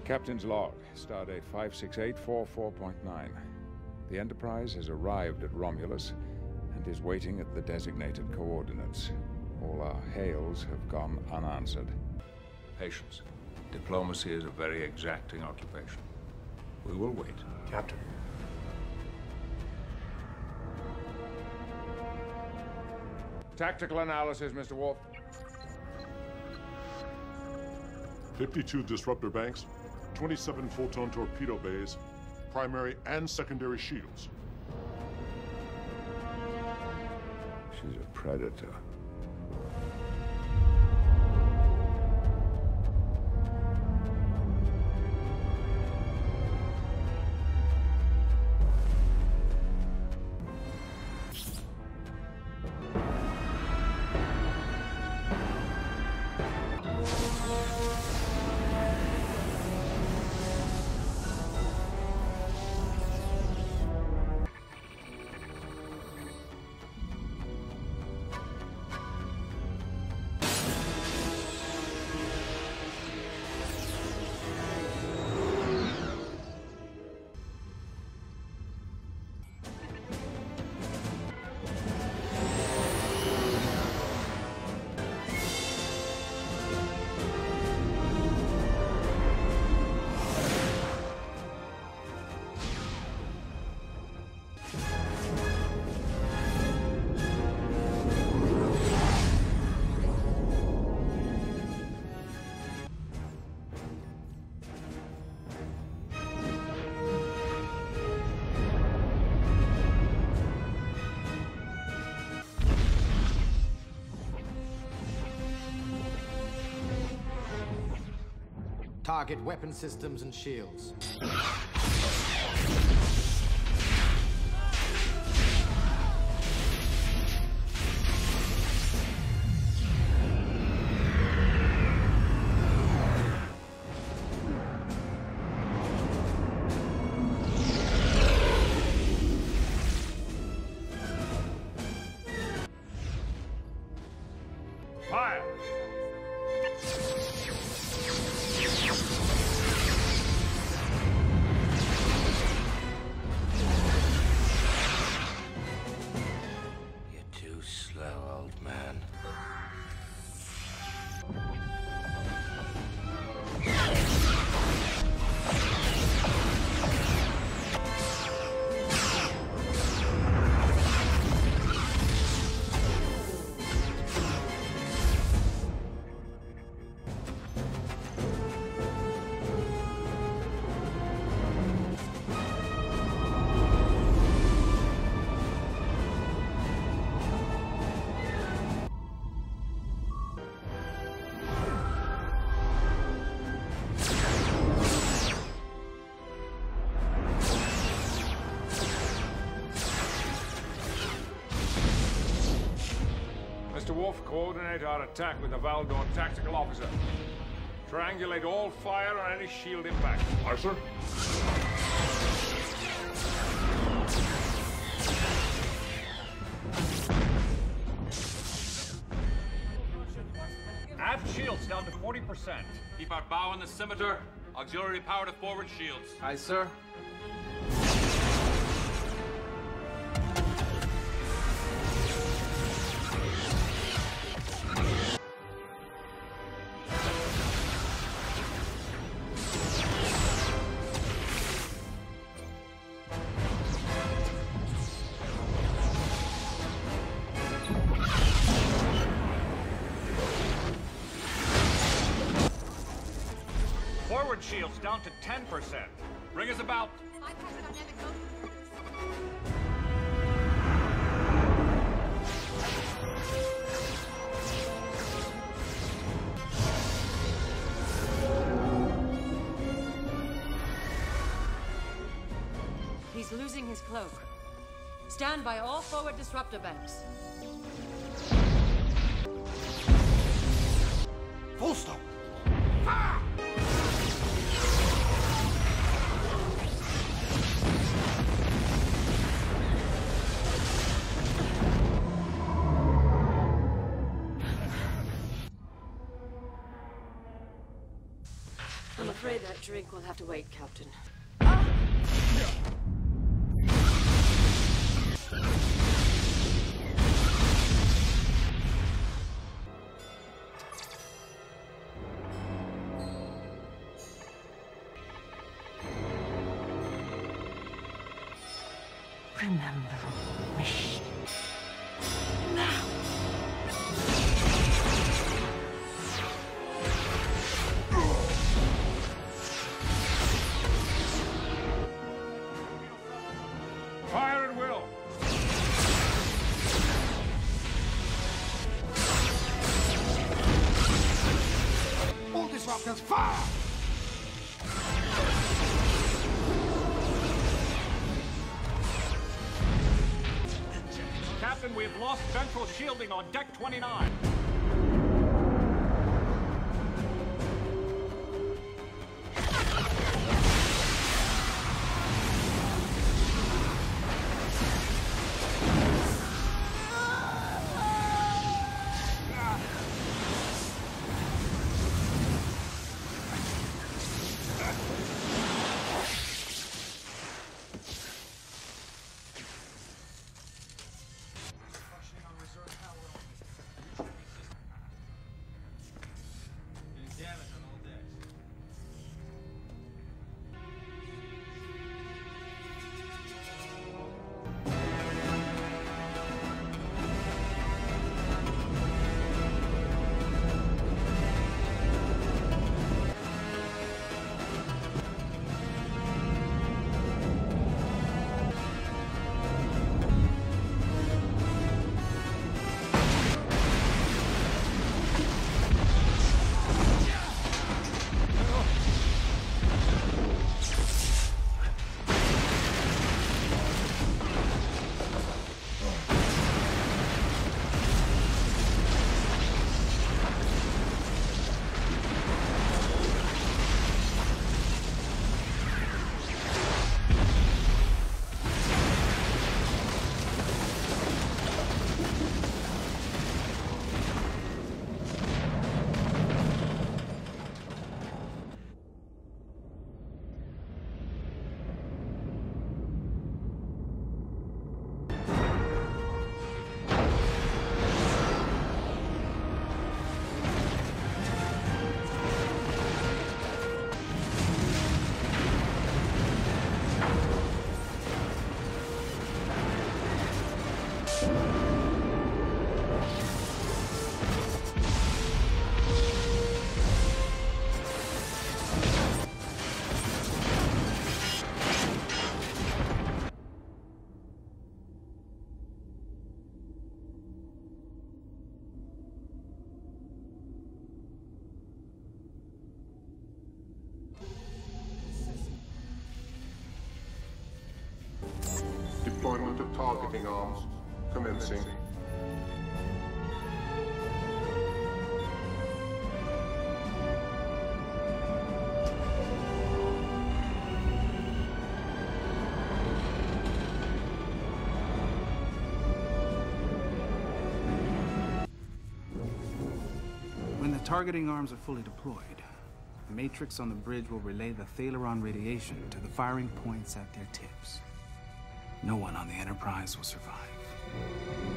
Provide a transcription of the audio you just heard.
Captain's log, stardate 56844.9. The Enterprise has arrived at Romulus and is waiting at the designated coordinates. All our hails have gone unanswered. Patience. Diplomacy is a very exacting occupation. We will wait. Captain. Tactical analysis, Mr. Worf. 52 disruptor banks, 27 photon torpedo bays, primary and secondary shields. She's a predator. Target weapon systems and shields. Fire! Mr. Wolf, coordinate our attack with the Valdor tactical officer. Triangulate all fire on any shield impact. Aye, sir. Aft shields down to 40%. Keep our bow on the Scimitar. Auxiliary power to forward shields. Aye, sir. Forward shields down to 10%. Bring us about. He's losing his cloak. Stand by all forward disruptor banks. Full stop. I'm afraid that drink will have to wait, Captain. Remember me. Now. Fire at will! All disruptors, fire! Captain, we have lost ventral shielding on deck 29. Deployment of targeting arms commencing. When the targeting arms are fully deployed, the matrix on the bridge will relay the Thaleron radiation to the firing points at their tips. No one on the Enterprise will survive.